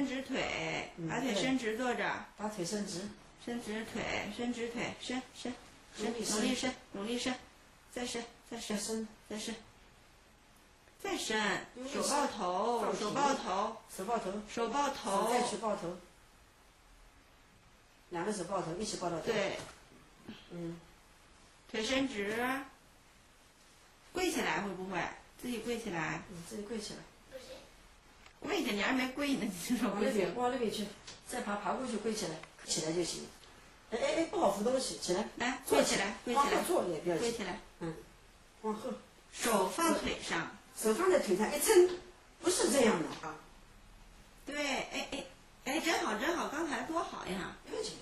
伸直腿，把腿伸直坐着， 把腿伸直， 伸直腿，伸直腿，伸，努力伸，努力伸，再伸，再伸，再伸，再伸，手抱头，手抱头， 手抱头， 手抱头， 再去抱头，两个手抱头，一起抱到头。 对，腿伸直，跪起来会不会？自己跪起来。 自己跪起来。 不行。 跪着，你还没跪呢，你就说跪着。 往那边去，再爬过去，跪起来，起来就行。不好扶东西，起来， 来，跪起来，跪起来， 坐也不要跪起来。 往后， 手放腿上， 手放在腿上一撑，不是这样的啊。 对，真好真好，刚才多好呀！ 不要紧。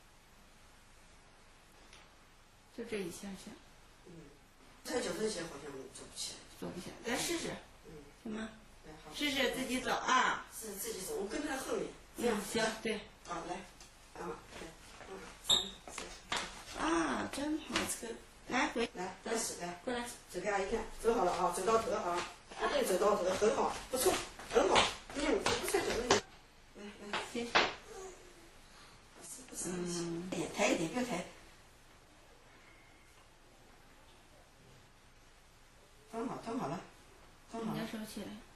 就这一下下。 太久之前好像做不起来。 做不起来，再试试。行吗？ 好。 试试自己走啊。 是自己走，我跟在后面。 行，对。 好，来， 真好，这个，来回来，开始来， 过来， 走给阿姨看，走好了啊，走到头啊，对，走到头，很好，不错，很好，不算走了。来， 行。 抬一点，不要抬。装好了，装好了。 你的手起来。